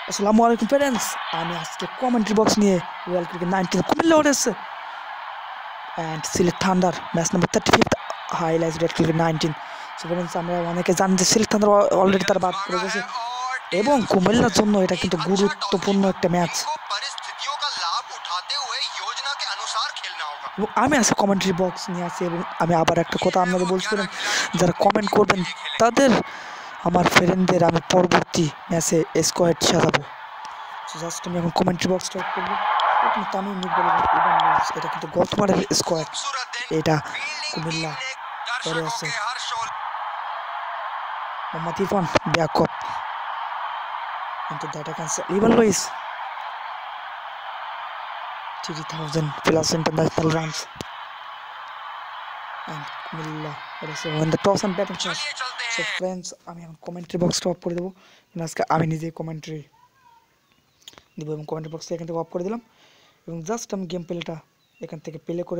আসসালামু আলাইকুম ফ্রেন্ডস, আমি আজকে কমেন্ট্রি বক্স নিয়ে world cricket 19 Comilla warriors and Sylhet thunder match number 35 highlights red cricket 19। So friends, আমরা অনেকে জানি যে সিলেট থান্ডার অলরেডি তার বাদ পড়ে গেছে এবং কুমিল্লার জন্য এটা কিন্তু গুরুত্বপূর্ণ একটা ম্যাচ এবং আমি আজকে কমেন্ট্রি বক্স নিয়ে আসি এবং আমি আবার একটা কথা আপনাদের বলছিলাম, যারা কমেন্ট করবেন তাদের আমার ফ্রেন্ডদের আমি পরবর্তী ম্যাচে স্কোয়াড সাজাবো। জাস্ট আমি এখন কমেন্ট্রি বক্স স্টার্ট করবো। তামিম ইকবাল ইভান লুইস, এটা কিন্তু গতবারের স্কোয়াড, এটা কুমিল্লা ওয়ারিয়র্সের। Mohammad Irfan backup into the attack and Evin Lewis 3000 plus international runs and Comilla warriors won the toss and batting chance. So friends, আমি এখন কমেন্ট্রি বক্স অফ করে দেবো। আজকে আমি নিজে কমেন্ট্রি দিব এবং কমেন্ট্রি বক্স এখান থেকে অফ করে দিলাম এবং জাস্ট আমি গেম প্লেটা এখান থেকে প্লে করে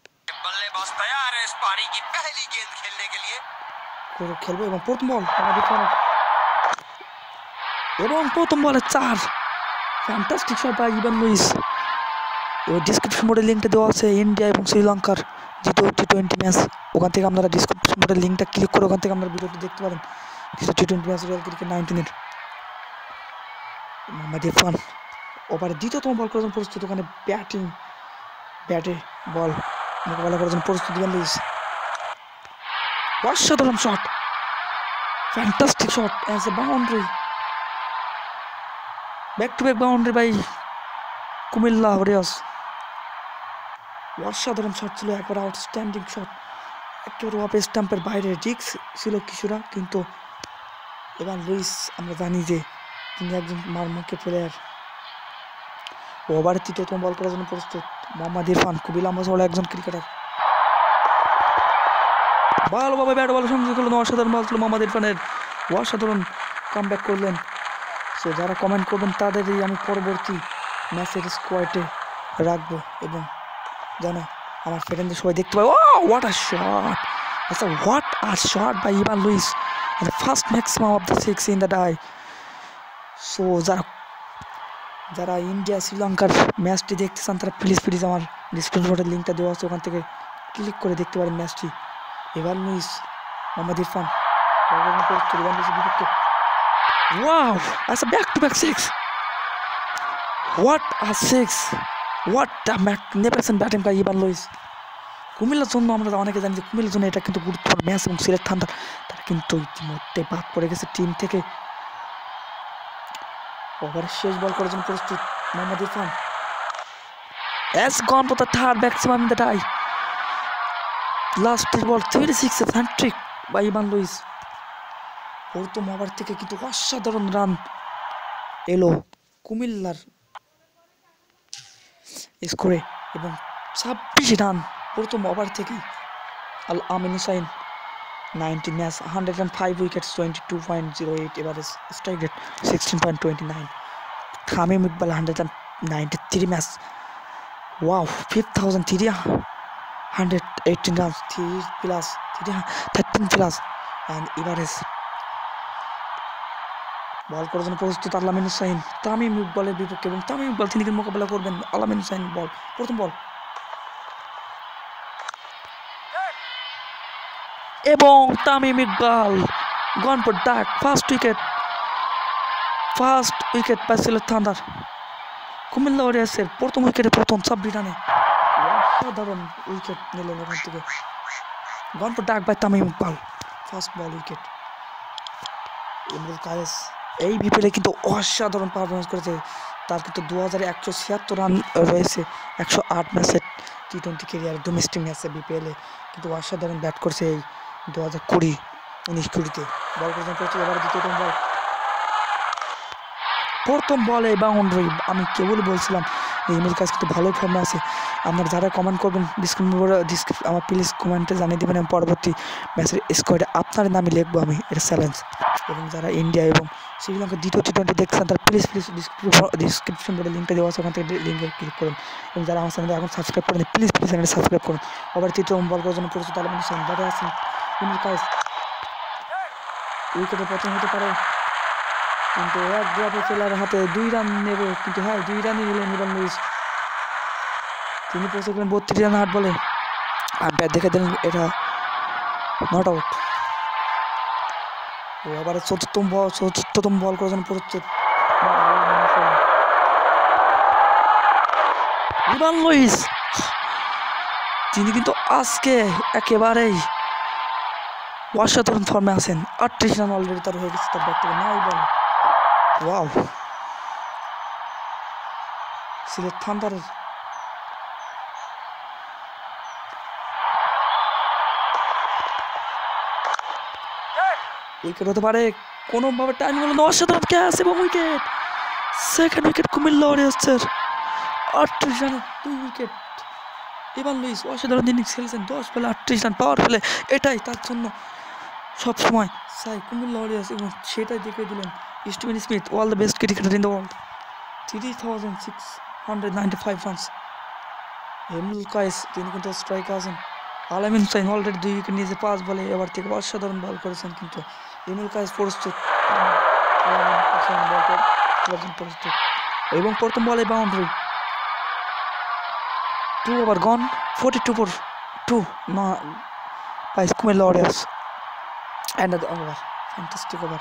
খেলবো এবং প্রথম বল এবং প্রথম বলে 4 fantastic shot by Evin Lewis. এবং ডিসক্রিপশন বোর্ডে লিঙ্কটা দেওয়া আছে ইন্ডিয়া এবং শ্রীলঙ্কার T20 ম্যাচ, ওখান থেকে আপনারা ডিসক্রিপশন বোর্ডের লিঙ্কটা ক্লিক করে ওখান থেকে আপনারা ভিডিওটি দেখতে পারেন। T20 ম্যাচ রয়্যাল ক্রিকেট 19-এর মোহাম্মদ ইরফান ওভারে দ্বিতীয়তম বল করার জন্য প্রস্তুত, ওখানে ব্যাটে বল মোকাবেলা করার জন্য প্রস্তুত ইভান লুইস। অসাধারণ শট, fantastic shot as a boundary, back to back boundary by Comilla warriors. অসাধারণ শট ছিল, একবার আউটস্ট্যান্ডিং শট, একেবারে অফ স্টাম্পের বাইরে, রিক্স ছিল কিছুটা, কিন্তু ইভান লুইস আমরা জানি যে তিনি একজন মারমুখী প্লেয়ার। ওভারে তৃতীয়তম বল করার জন্য প্রস্তুত মোহাম্মদ ইরফান, খুবই লম্বা চওড়া একজন ক্রিকেটার। ভালোভাবে ব্যাট বল সংযোগ করলেন, অসাধারণ বল ছিল মোহাম্মদ ইরফানের, অসাধারণ কামব্যাক করলেন। সো যারা কমেন্ট করবেন তাদেরই আমি পরবর্তী ম্যাচের স্কোয়াডে রাখবো এবং যেন আমার ফ্রেন্ডদের সবাই দেখতে পায়। ও হোয়াট আ শট, আচ্ছা what a shot by Evin Lewis, the first maximum of the 6 in the tie. So যারা ইন্ডিয়া শ্রীলঙ্কার ম্যাচটি দেখতে চান তারা প্লিজ আমার ডিসক্রিপশন বোর্ডের লিঙ্কটা দেওয়া আছে, ওখান থেকে ক্লিক করে দেখতে পারেন ম্যাচটি। Evin Lewis, Mohammad Irfan Evin লুইসের বিপক্ষে, ওয়াও আচ্ছা back to back 6, what a 6, what a magnificent batting by Evin Lewis. কুমিল্লার জন্য আমরা অনেকে জানি যে কুমিল্লার জন্য এটা কিন্তু গুরুত্বপূর্ণ ম্যাচ এবং সিলেট থান্ডার তারা কিন্তু ইতিমধ্যে বাদ পড়ে গেছে টিম থেকে। ওভারের শেষ বল করার জন্য প্রস্তুত Mohammad Irfan, has gone for the third maximum in the tie. Last ball 36 hattrick by Evin Lewis. প্রথম ওভার থেকে কিন্তু অসাধারণ রান এলো কুমিল্লার স্কোরে এবং 26 রান প্রথম ওভার থেকেই। Al Amin Hussain 19 match 105 wickets 22.08 average, strike rate 16.29। Tamim Iqbal 193 match, wow 5318 run, 13 plus and average. Ball করার জন্য প্রস্তুত আল আমিন হুসাইন তামিম ইকবালের বিপক্ষে এবং তামিম ইকবাল তিনি মোকাবেলা করবেন আল আমিন হুসাইন। বল প্রথম বল এবং Tamim Iqbal gone for that first wicket by Sylhet thunder. Comilla ওয়ারিয়র্সের প্রথম উইকেটে প্রথম 26 রানে অসাধারণ উইকেট নিলেন ওখান থেকে। Gone for that by Tamim Iqbal, first ball wicket. Imrul Kayes এই বিপিএলে কিন্তু অসাধারণ পারফরমেন্স করেছে, তার কিন্তু 2176 রান রয়েছে 108 ম্যাচের T20 ক্যারিয়ার, ডোমেস্টিক ম্যাচে বিপিএলে কিন্তু অসাধারণ ব্যাট করছে এই 2020-19-20-তে। বল করেছেন প্রচুর, এবার দ্বিতীয়তম বল, প্রথম বলে বাউন্ডারি। আমি কেবল বলছিলাম ইমরুল কায়েস কিন্তু ভালোই ফর্মে আছে। আপনারা যারা কমেন্ট করবেন আমার প্লিজ কমেন্টে জানিয়ে দেবেন এবং পরবর্তী ম্যাচের স্কোয়াডে আপনার নামই লিখবো আমি, এটা চ্যালেঞ্জ। এবং যারা ইন্ডিয়া এবং শ্রীলঙ্কার T20 দেখছেন তারা প্লিজ ডিসক্রিপশন বোর্ডে লিঙ্কটা দেওয়া আছে, ওখান থেকে লিঙ্কে ক্লিক করুন এবং যারা আমার চ্যানেলে এখন সাবস্ক্রাইব করেন প্লিজ চ্যানেলে সাবস্ক্রাইব করুন। আবার তৃতীয় বল করার জন্য প্রস্তুত আল আমিন হুসাইন, ব্যাটে আছেন ইমরুল কায়েস, উইকেটে পতন হতে পারে কিন্তু এক ড্রপে খেলার হাতে 2 রান নেবে, কিন্তু হ্যাঁ 2 রানই নিলেন ইভান লুইস। তিনি পৌঁছে গেলেন 32 রান 8 বলে। আম্পায়ার দেখে দিলেন এটা নট আউট। ও আবার চতুর্থতম বল করার জন্য প্রস্তুত ইভান লুইস। তিনি কিন্তু আজকে একেবারেই অসাধারণ ফর্মে আছেন। 38 রান অলরেডি তার হয়ে গেছে তার ব্যাট থেকে 9 বল। ওয়াও, সিলেট থান্ডারের উইকেট হতে পারে কোনোভাবে, টাইম হলো না। অসাধারণ ক্যাচ এবং উইকেট। সেকেন্ড উইকেট কুমিল্লা ওয়ারিয়র্সের। 38 রানে 2 উইকেট। ইভান লুইস অসাধারণ ইনিংস খেলেছেন। 10 বলে 38 রান পাওয়ার ফেলে, এটাই তার জন্য সবসময় চাই কুমিল্লা ওয়ারিয়র্স, এবং সেটাই দেখিয়ে দিলেন Steven Smith, all the best cricketer in the world. 3695 runs. Imrul Kayes তিনি কিন্তু স্ট্রাইকে আছেন। আলামিন হুসাইন অলরেডি 2 উইকেট নিয়েছে 5 বলে, এবার থেকে অসাধারণ বল করেছেন। কিন্তু এমরুল কায়েস প্রস্তুত, প্রস্তুত, এবং প্রথম বলে boundary. 2 over gone, 42 for 2 by Kumbh Warriors. Another over, fantastic over.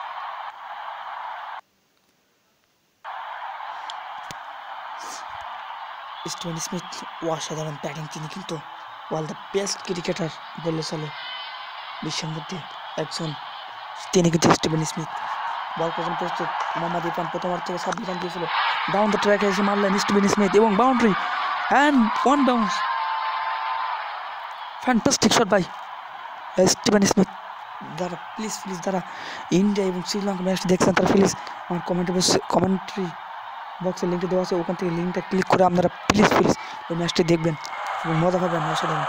Steven Smith অসাধারণ ব্যাটিং। তিনি কিন্তু ওয়াল দ্য বেস্ট ক্রিকেটার বললে চলে বিশ্বের মধ্যে একজন। তিনি কিন্তু স্টিভেন স্মিথ। বল করেছেন প্রস্তুত। মোহাম্মদ ইরফান প্রথম ওভার থেকে 26 রান দিয়েছিল। ডাউন দ্য ট্র্যাকে এসে মারলেন স্টিভেন স্মিথ এবং boundary and 1 bounce. Fantastic shot by Steven Smith. যারা প্লিজ যারা ইন্ডিয়া এবং শ্রীলঙ্কা ম্যাচটি দেখছেন তারা প্লিজ আমার কমেন্ট্রি বক্সে লিঙ্কটা দেওয়া আছে, ওখান থেকে লিঙ্কটা ক্লিক করে আপনারা প্লিজ ওই ম্যাচটি দেখবেন এবং মজা পাবেন। অসাধারণ।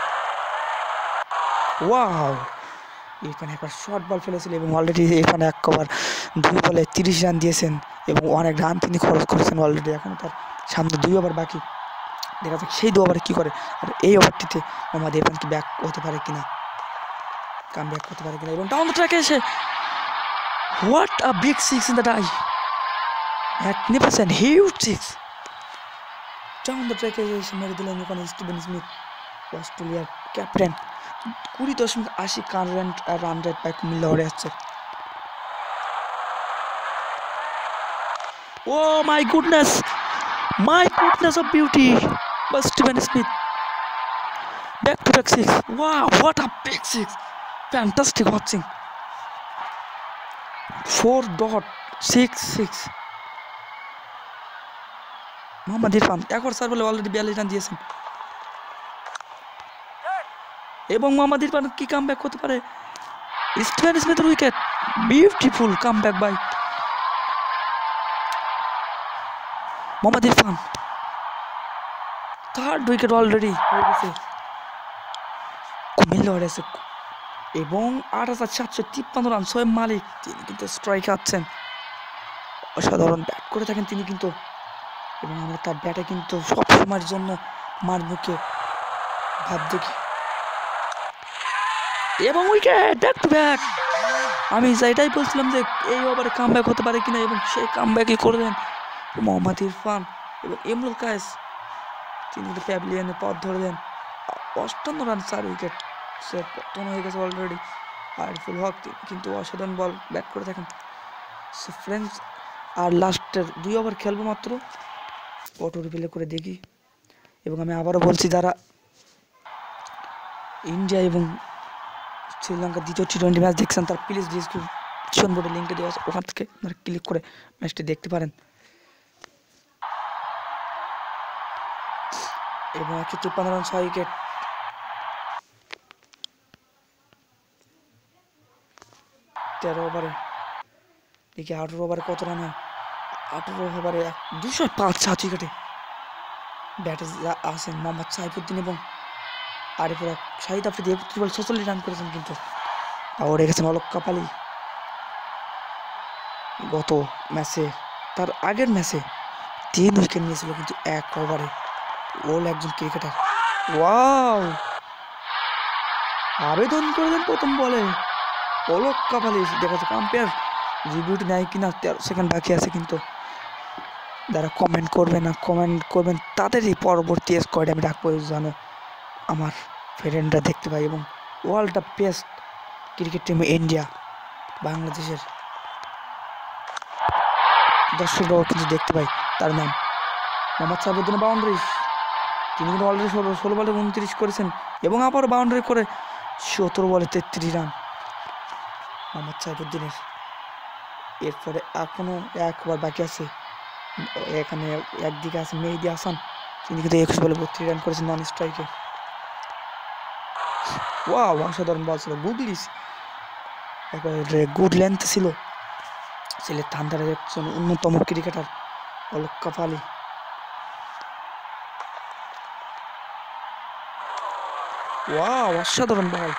ওয়াও, এখানে একবার শর্ট বল ফেলেছিল এবং অলরেডি এখানে 1 ওভার 2 বলে 30 রান দিয়েছেন এবং অনেক রান তিনি খরচ করেছেন অলরেডি। এখন তার সামনে 2 ওভার বাকি। দেখা যাক সেই 2 ওভারে কী করে। আর এই ওভারটিতে মোহাম্মদ ইরফান কি ব্যাক হতে পারে কিনা, কাম ব্যাক করতে পারে কিনা। এবং ডাউন দ্য ট্র্যাকে এসে what a big 6 in the tie, magnificent huge 6 down the ট্র্যাকে এসে মেরে দিলেন ওখানে স্টিভেন স্মিথ, অস্ট্রেলিয়ার ক্যাপ্টেন। 20.80 রান রেট পায় কুমিল্লা ওয়ারিয়র্সের। Oh my goodness of beauty by Steven Smith. Back to back 6. Wow, what a big 6. Fantastic watching. 4.66. মোহাম্মদ ইরফান একবার সার বলে অলরেডি 42 রান দিয়েছেন এবং মোহাম্মদ ইরফান কি কাম ব্যাক করতে পারে। স্টিভেন স্মিথের wicket, beautiful come back by Mohammad Irfan. 3rd wicket already হয়ে গেছে কুমিল্লা ওয়ারিয়র্সের এবং 8753 রান। সোয়েব মালিক তিনি কিন্তু স্ট্রাইকে আছেন। অসাধারণ ব্যাট করে থাকেন তিনি কিন্তু, এবং আমরা তার ব্যাটে কিন্তু সবসময়ের জন্য মার মুখে ভাব দেখি। এবং উইকেট, ব্যাক টু ব্যাক। আমি এটাই বলছিলাম যে এই ওভারে কাম ব্যাক হতে পারে কিনা, এবং সেই কাম ব্যাকই করলেন মোহাম্মদ ইরফান এবং এমরুল কায়েস। তিনি কিন্তু প্যাভিলিয়নে পথ ধরলেন। 58 রান 4 উইকেট, সে পতন হয়ে গেছে অলরেডি। আরিফুল হক কিন্তু অসাধারণ বল ব্যাট করে থাকেন। সো ফ্রেন্ডস, আর লাস্টের 2 ওভার খেলবো মাত্র, অটো রিপ্লে করে দেখি। এবং আমি আবারও বলছি, যারা ইন্ডিয়া এবং শ্রীলঙ্কার দ্বিতীয় T20 ম্যাচ দেখছেন তারা প্লিজ ডিসক্রিপশন বোর্ডে লিঙ্কে দেওয়া আছে, ওখান থেকে আপনারা ক্লিক করে ম্যাচটি দেখতে পারেন। এবং 153 রান 6 উইকেট। তেরো ওভারে দেখি 18 ওভারে কত রান হয়। 18 ওভারে 205 7 উইকেটে ব্যাটে আসেন মোহাম্মদ সাইফুদ্দিন এবং আরিফুল হক। শাহিদ আফ্রিদি 31 বল 46 রান করেছেন, কিন্তু আউট গেছেন অলোক কাপালি। গত ম্যাচে, তার আগের ম্যাচে 3 উইকেট নিয়েছিল কিন্তু 1 ওভারে। ওল একজন ক্রিকেটার। ওয়াও, আবেদন করলেন প্রথম বলে অলোক কাপালি। দেখা যাচ্ছে আম্পায়ার রিভিউটি নেয় কিনা 13 সেকেন্ড বাকি আছে, কিন্তু যারা কমেন্ট করবেন তাদেরই পরবর্তী স্কোয়াডে আমি রাখবো, জানো আমার ফ্রেন্ডরা দেখতে পাই। এবং world the best cricket team India, বাংলাদেশের দর্শকরাও কিন্তু দেখতে পাই। তার নাম মোহাম্মদ সাইফুদ্দিনের বাউন্ডারি, তিনি কিন্তু অলরেডি 16 বলে 29 করেছেন এবং আবার বাউন্ডারি করে 17 বলে 33 রান মোহাম্মদ সাইফুদ্দিনের। এরপরে এখনও 1 ওভার বাকি আছে। এখানে একদিকে আছে মেহেদী হাসান, তিনি কিন্তু 21 বলে 32 রান করেছেন নন স্ট্রাইকে। ওয়াও, অসাধারণ বল ছিল, গুগলিস একবারে গুড লেন্থ ছিল। সিলেট থান্ডারের একজন অন্যতম ক্রিকেটার অলোক কাপালি। ওয়াও, অসাধারণ বল।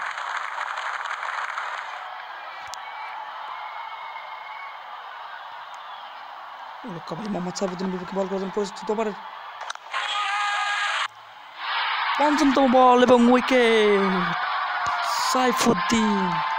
অলোক কাপালি মোহাম্মদ সাইফুদ্দিনের বিপক্ষে বল করার জন্য প্রস্তুত। ওভারের ৫ম বল এবং উইকেট। সাইফুদ্দিন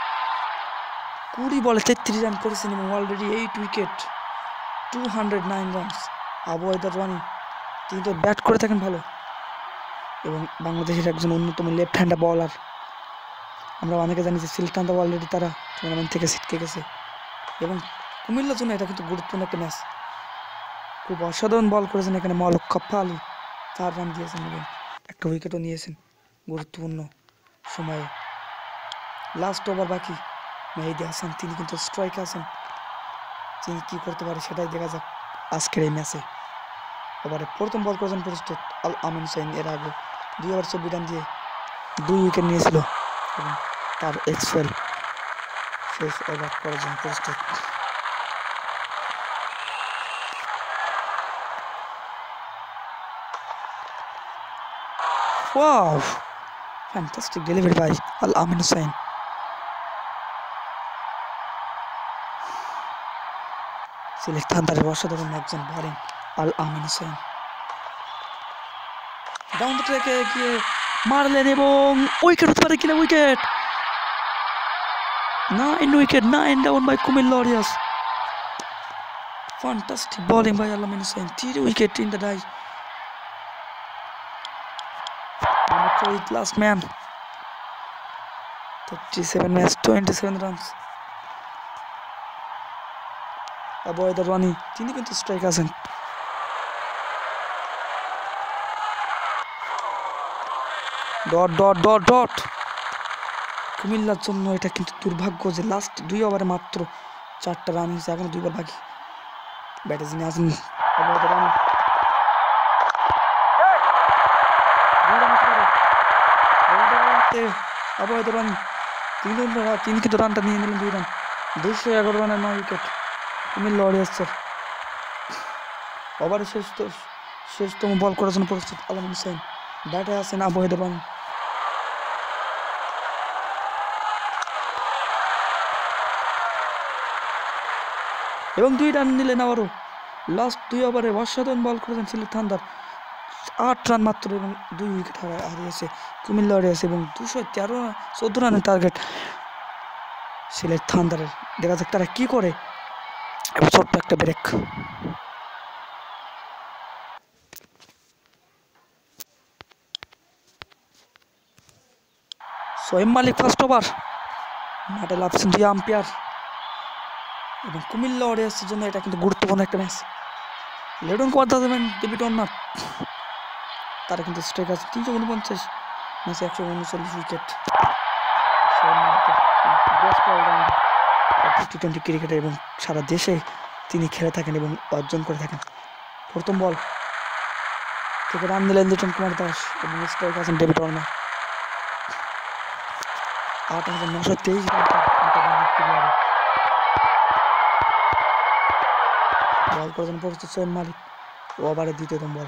20 বলে 33 রান করেছেন এবং already 8 wicket, 209 runs. Abu Haider Rony, তিনি তো ব্যাট করে থাকেন ভালো এবং বাংলাদেশের একজন অন্যতম লেফট হ্যান্ডার বলার। আমরা অনেকে জানি যে সিলেট থান্ডার অলরেডি তারা টুর্নামেন্ট থেকে ছিটকে গেছে এবং কুমিল্লার জন্য এটা কিন্তু গুরুত্বপূর্ণ একটা ম্যাচ। খুব অসাধারণ বল করেছেন এখানে অলোক কাপালি, 4 রান দিয়েছেন এবং একটা উইকেটও নিয়েছেন গুরুত্বপূর্ণ সময়ে। লাস্ট ওভার বাকি, মেহেদী হাসান তিনি কিন্তু স্ট্রাইকে আছেন, তিনি কী করতে পারে সেটাই দেখা যাক আজকের এই ম্যাচে। ওভারে প্রথম বল করেছেন প্রস্তুত আল আমিন হোসেন। এর আগে 2 ওভার 24 রান দিয়ে 2 উইকেট নিয়েছিল এবং তার এক্সপেল শেষ ওভার করার জন্য প্রস্তুত। Wow, fantastic delivery by Al Amin Hossain. Sylhet থান্ডারের অসাধারণ একজন bowling Al Amin Hossain. Down the ট্র্যাকে গিয়ে মারলেন এবং উইকেট হতে পারে কিনা। Wicket, 9 wicket, 9 down by Comilla warriors. Fantastic bowling by Al Amin Hossain, 3 wicket in the tie. Last man, 37 match 27 runs. Abu Haider Rony, তিনি কিন্তু স্ট্রাইক আছেন। Dot dot dot dot. কুমিল্লার জন্য এটা কিন্তু দুর্ভাগ্য যে লাস্ট 2 ওভারে মাত্র 4টা রান হয়েছে, এখনো 2 ওভার বাকি। ব্যাটে যিনি আছেন আবু হায়দার রানি, আবু হায়দার রানি তিনি কিন্তু রানটা নিয়ে নিলেন 2 রান। 211 রানের 9 উইকেট কুমিল্লা ওয়ারিয়র্সের। ওভারে শেষতম বল করার জন্য প্রস্তুত আল আমিন হোসেন। ব্যাটে আছেন আবু হায়দার রানি। এবং 2 রান নিলেন আবারও। লাস্ট 2 ওভারে অসাধারণ বল করেছেন সিলেট থান্ডার, 8 রান মাত্র এবং 2 উইকেট হারিয়েছে কুমিল্লা ওয়ারিয়র্স এবং 214 রানের টার্গেট সিলেট থান্ডারের। দেখা যাক তারা কি করে। এবং ছোট্ট একটা break. Shoaib Malik first over, মাঠে লাফছেন 2 আম্পায়ার এবং কুমিল্লা ওয়ারিয়র্সের জন্য এটা কিন্তু গুরুত্বপূর্ণ একটা ম্যাচ। লেডন কোয়ার্টার দেবেন ডেভিড ওয়ার্নার, তারা কিন্তু স্ট্রাইক আছে। 349 ম্যাচে 139 উইকেট। বেস্ট অলরাউন্ডার টি-20 ক্রিকেটার এবং সারা দেশে তিনি খেলে থাকেন এবং অর্জন করে থাকেন। প্রথম বল থেকে রান দিলেন লিটন কুমার দাস এবং স্ট্রাইক আছেন ডেভিড ওয়ার্নার। 8,923 রান বল করেছেন প্রস্তুত সোহেব মালিক। ওভারে দ্বিতীয়তম বল,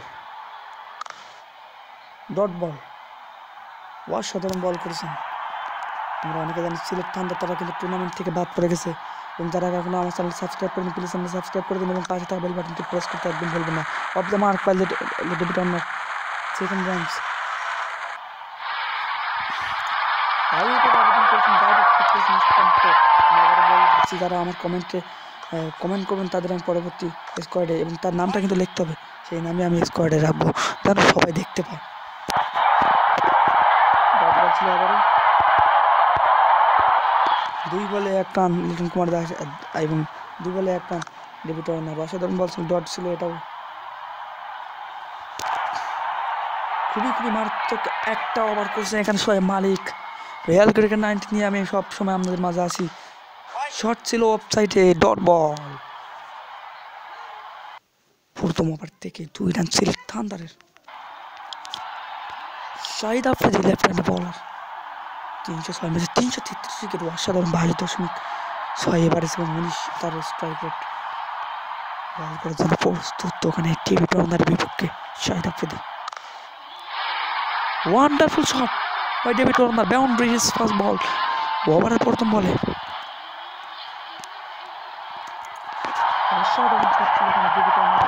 ডট বল। অসাধারণ বল করেছেন। আমরা অনেকে জানি সিলেট থান্ডার তারা কিন্তু টুর্নামেন্ট থেকে বাদ পড়ে গেছে এবং যারা এখনো আমার চ্যানেল সাবস্ক্রাইব করেন প্লিজ চ্যানেল সাবস্ক্রাইব করে দিন এবং পাশে থাকা বেল বাটনটি প্রেস করতে একদম ভুলবেন না। Off the mark by David Warner, second runs. আবেদন করেছেন ডাইরেক্ট যারা আমার কমেন্টে কমেন্ট করবেন তাদের আমি পরবর্তী স্কোয়াডে, এবং তার নামটা কিন্তু লিখতে হবে, সেই নামে আমি স্কোয়াডে রাখবো যেন সবাই দেখতে পায়। ছিল আবারও 2 বলে 1 রান লিটন কুমার দাস, এবং 2 বলে 1 রান ডেভিড ওয়ার্নার। অসাধারণ বল ছিল, ডট ছিল এটাও। খুবই মারাত্মক একটা ওভার করছে এখানে শোয়েব মালিক। রিয়াল ক্রিকেট 90 নিয়ে আমি সব সময় আমাদের মাঝে আসি। শট ছিল অফসাইডে, ডট বল। প্রথম ওভার থেকে 2 রান সিলেট থান্ডারের। Shahid Afridi left hand bowler, 306 ম্যাচে 333 উইকেট, অসাধারণ 22.6 এভারেজ এবং 19 তার স্ট্রাইক রেট। বল করার জন্য প্রস্তুত ওখানে ডেভিড ওয়ার্নারের বিপক্ষে Shahid Afridi. Wonderful shot by David Warner, boundary his first ball, ওভারের প্রথম বলে। অসাধারণ শট ছিল এখানে ডেভিড ওয়ার্নারের।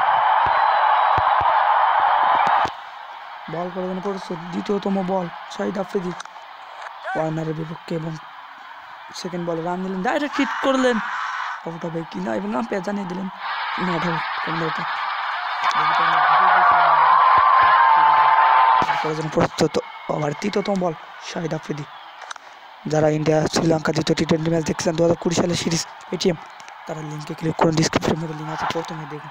বল করার জন্য প্রস্তুত, দ্বিতীয়তম বল শাহিদ আফ্রিদি ওয়ার্নারের বিপক্ষে, এবং সেকেন্ড বলে রান দিলেন, ডাইরেক্ট হিট করলেন, আউট হবে কিনা, এবং আম্পায়ার জানিয়ে দিলেন নট আউট। করার জন্য প্রস্তুত ওভার তৃতীয়তম বল শাহিদ আফ্রিদি। যারা ইন্ডিয়া শ্রীলঙ্কা দ্বিতীয় টি20 ম্যাচ দেখছিলেন 2020 সালের সিরিজ পেটিএম, তারা লিঙ্কে ক্লিক করুন, ডিসক্রিপশন মধ্যে লিঙ্ক আছে, প্রথমে দেখুন।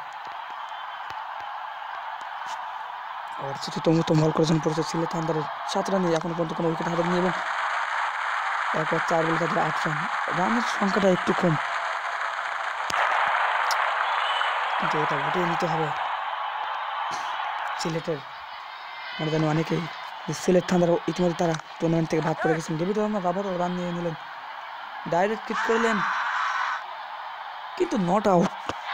আর চতুর্থতম বল করার জন্য প্রস্তুত সিলেট থান্ডারের 7 রানে এখনো পর্যন্ত কোনো উইকেট হারায়নি, এবং এরপর 4 বলে তাদের 8 রান। রানের সংখ্যাটা একটু কম, কিন্তু এটা উঠিয়ে নিতে হবে সিলেটের। আমরা জানি অনেকেই সিলেট থান্ডার ইতিমধ্যে তারা টুর্নামেন্ট থেকে ভাগ করে গেছেন। ডেভিড ওয়ার্নার আবারও রান নিয়ে নিলেন, ডাইরেক্ট কিক করলেন, কিন্তু not out.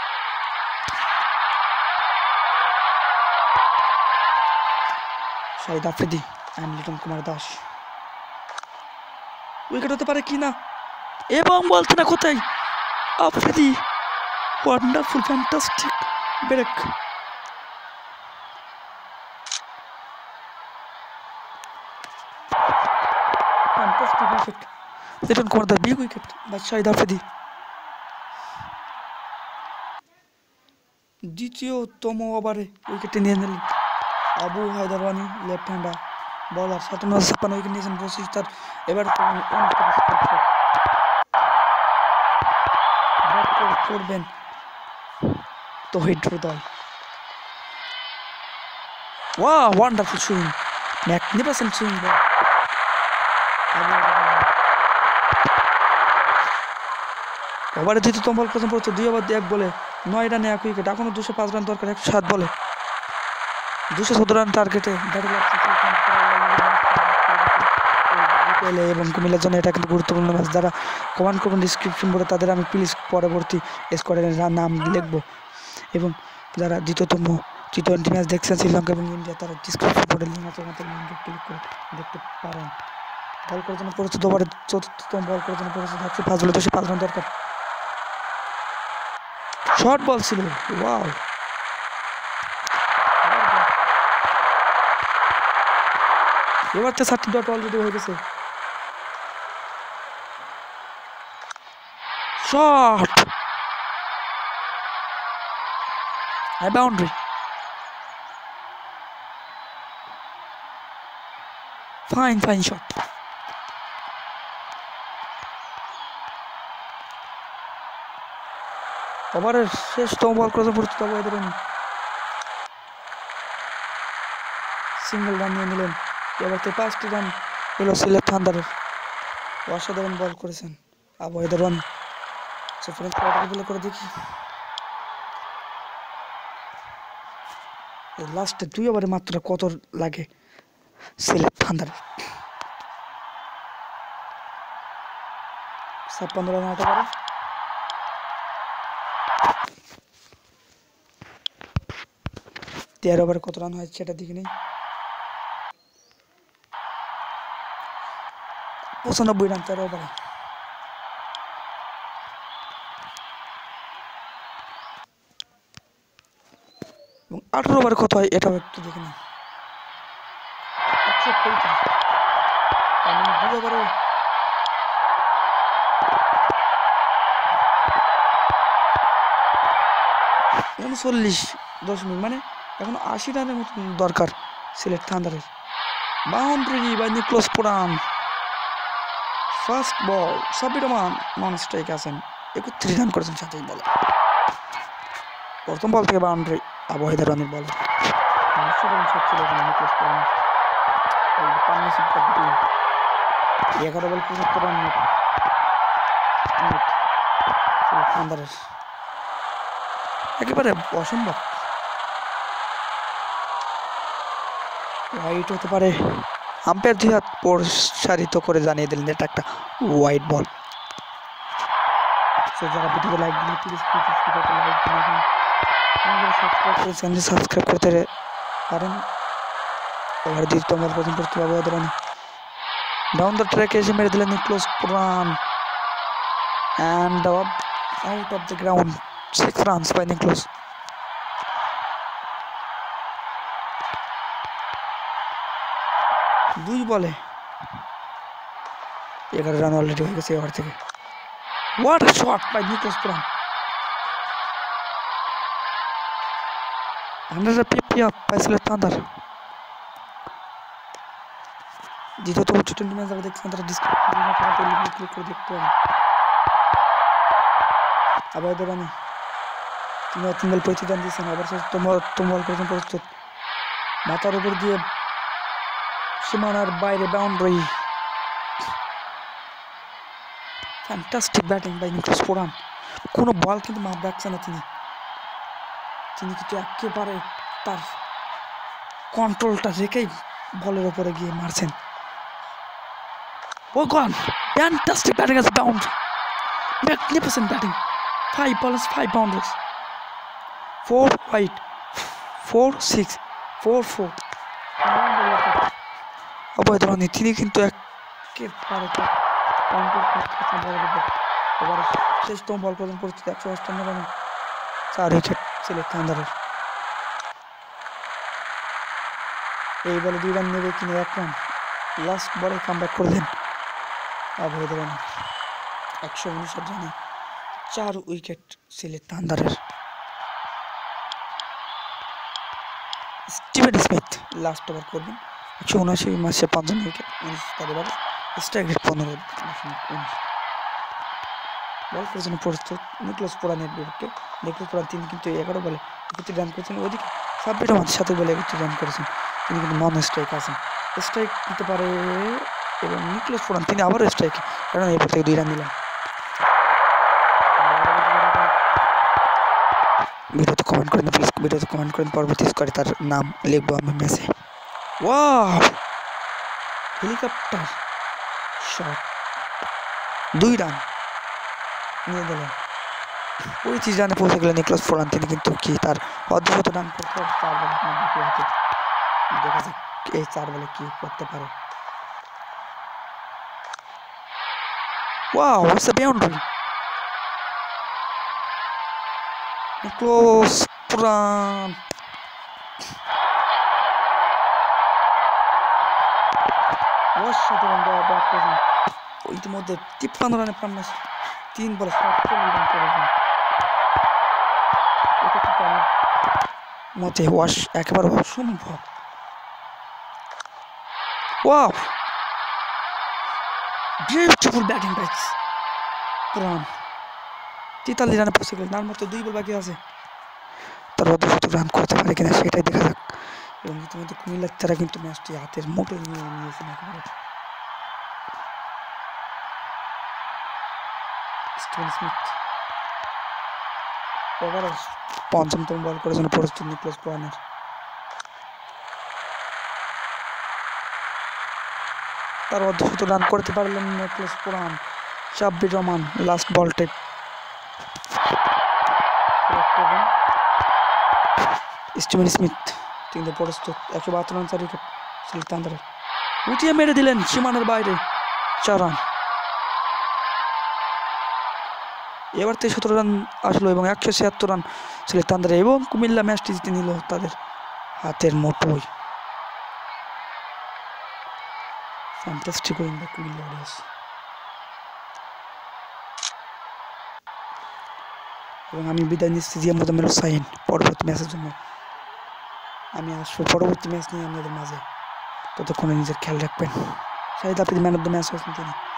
Shahid Afridi and Liton Kumar Das, wicket হতে পারে কি না, এবং বলছে না কোথায় Afridi. Wonderful fantastic break. Fantastic wicket Liton Kumar Das, big wicket by Shahid Afridi. দ্বিতীয়তম ওভারে উইকেটে নিয়ে নিলেন Abu Haider Rony, left hander bowler, 57 wicket নিয়েছেন 25 তার। এবার করবেন Towhid Hridoy. Wow, wonderful swing, magnificent swing ball. ওভারে দ্বিতীয়তম বল প্রথম পড়ছে, 2 ওভার 1 বলে 9 রানে 1 উইকেট, এখনো 205 রান দরকার 107 বলে। 214 রান টার্গেটে এবং কুমিল্লার জন্য এটা কিন্তু গুরুত্বপূর্ণ ম্যাচ। যারা কমেন্ট করবেন ডিসক্রিপশন বোর্ডে তাদের আমি প্লিজ পরবর্তী স্কোয়াডের নাম লিখবো, এবং যারা দ্বিতীয়তম টি20 ম্যাচ দেখছেন শ্রীলঙ্কা এবং ইন্ডিয়া, তারা ডিসক্রিপশন বোর্ডে লিঙ্ক আছে, ওখান থেকে লিঙ্কে ক্লিক করে দেখতে পারেন। বল করার জন্য পরিচিত ওভারে চতুর্থতম বল করার জন্য পরিচিত হচ্ছে 5 বলে 205 রান দরকার। শর্ট বল ছিল, ওয়াও। এবার তো 60 ডট অলরেডি হয়ে গেছে। Shot, high boundary, fine shot. ওভারের শেষতম বল করার পর সিঙ্গেল রান নিয়ে নিলেন। এবার 5টি রান হলো সিলেট থান্ডারের। অসাধারণ বল করেছেন আবু হায়দার ওয়ানি। করে দেখি লাস্টে 2 ওভারে মাত্র কত লাগে সিলেট থান্ডারের। 56 রান আটা পারে। তেরো ওভারে কত রান হয়েছে সেটা দেখে নেই। 95 রান 13 ওভারে। এবং 18 ওভারে কত হয় এটাও একটু দেখে নিই। 2 ওভারে 39 মানে এখন 80 রানের মতো দরকার সিলেট থান্ডারের। Boundary by Nicholas Pooran. First ball Sabbir Rahman non strike আছেন, 31 রান করেছেন 7 বলে। প্রথম বল থেকে বাউন্ডারি আবু হায়দার রানের বলে। 11 বল 75 রান থান্ডারের, একেবারে অসম্ভব। ওয়াইড হতে পারে, আম্পায়ার 2 হাত প্রসারিত করে জানিয়ে দিলেন এটা একটা ওয়াইড বল। সো যারা ভিডিওতে লাইক দিলে প্লিজ ভিডিওতে লাইক দিন, সাবস্ক্রাইব করে চ্যানেলটি সাবস্ক্রাইব করতে পারেন। ওভার দ্বিতীয় বল প্রথম করতে হবে ধরেন ডাউন দ্য ট্র্যাকে এসে মেরে দিলেন Nicholas Pooran and out of the ground. 6 runs by Nicholas. দুই বলে 11 রান অলরেডি হয়ে গেছে ওভার থেকে। What a shot by Nicholas Pooran. Under PP up by Sylhet Thunder. দ্বিতীয়ত টি20 ম্যাচ যারা দেখছেন তারা ডিসক্রিপশনে ক্লিক করে দেখতে পারেন। আবার রানি তিনি 3 বল 35 রান দিয়েছেন। আবার বল করেছেন প্রস্তুত, মাথার উপর দিয়ে সীমানার বাইরে boundary. Fantastic batting by Nicholas Pooran. কোনো বল কিন্তু মাপ রাখছে না তিনি কিন্তু একেবারে তার কন্ট্রোলটা রেখেই বলের উপরে গিয়ে মারছেন। Oh gone fantastic batting as boundary, magnificent batting, 5 balls 5 boundaries, 4 wide, 4 6 4 4। অবৈধ রানি তিনি কিন্তু একেবারে কন্ট্রোল করতেছেন বলের উপর। ওভারের শেষতম বল করেছেন পরিস্থিতি 158 রানে, 4 উইকেট সিলেট থান্ডারের। এই বলে 2 রান নেবে কিনে 1 রান। লাস্ট বলে কামব্যাক করলেন অবৈধ রানি। 159 রানে 4 উইকেট সিলেট থান্ডারের। স্টিভেন স্মিথ লাস্ট ওভার করবেন। 179 মাসে 5 উইকেট, 19 স্ট্রাইক রেট 15.19। বল করেছেন প্রস্তুত নিকোলাস পুরানের বিপক্ষে। নিকোলাস পুরান তিনি কিন্তু 11 বলে 31 রান করেছেন। ওদিকে সাব্বির রহমান 7 বলে 31 রান করেছেন, তিনি কিন্তু নন স্ট্রাইক আছেন। স্ট্রাইক দিতে পারে এবং নিকোলাস পুরান তিনি আবারও স্ট্রাইক, কারণ এরপর থেকে 2 রান দিলেন। ভিডিওতে কমেন্ট করেন প্লিজ, ভিডিওতে কমেন্ট করেন পরবর্তী স্কোরে তার নাম লিখবো আমি ম্যাচে। ওয়াও হেলিকপ্টার শট, 2 রান নিয়ে দিলেন। 35 রানে পৌঁছে গেলেন নিকোলাস পুরান। তিনি কিন্তু কি তার অর্ধশত রান করতে হবে 4 বলে দেখা যাক এই 4 বলে কি করতে পারে। Wow it's a boundary. Nicholas Pooran অসাধারণ ব্যাট করেছেন। ইতিমধ্যে 53 রানে 3 বলে 47 রান করেছেন। এটা কিন্তু আমার মতে একেবারে অসম্ভব। ওয়াও বিউটিফুল ব্যাটিং ব্যাচ পুরান। 43 রানে পৌঁছে গেলেন, তার মতো 2 বল বাকি আছে। তার অর্ধশত রান করতে পারে কিনা সেটাই দেখা যাক। এবং ইতিমধ্যে কুমিল্লার তারা কিন্তু ম্যাচটি হাতের মুঠোয় নিয়ে নিয়েছেন একেবারে। স্টিভেন স্মিথ ওভারের 5ম বল করেছেন প্রস্তুত নিকোলাস পুরানের। তার অর্ধশত রান করতে পারলেন Nicholas Pooran. Sabbir Rahman last বলটে স্টিভেন স্মিথ তিনি প্রস্তুত। 172 রান 4 উইকেট সিলেট থান্ডারের। উঠিয়ে মেরে দিলেন সীমানার বাইরে 4 রান। এবার 17 রান আসলো এবং 176 রান সিলেট থান্ডারে, এবং কুমিল্লা ম্যাচটি জিতে নিল তাদের হাতের মুঠোয়। Fantastic win by Comilla Warriors. এবং আমি বিদায় নিচ্ছি জিয়া মোজাম্মেল হুসাইন। পরবর্তী ম্যাচের জন্য আমি আসবো পরবর্তী ম্যাচ নিয়ে আপনাদের মাঝে। ততক্ষণে নিজের খেয়াল রাখবেন। Shahid Afridi man of the match হয়েছেন তিনি।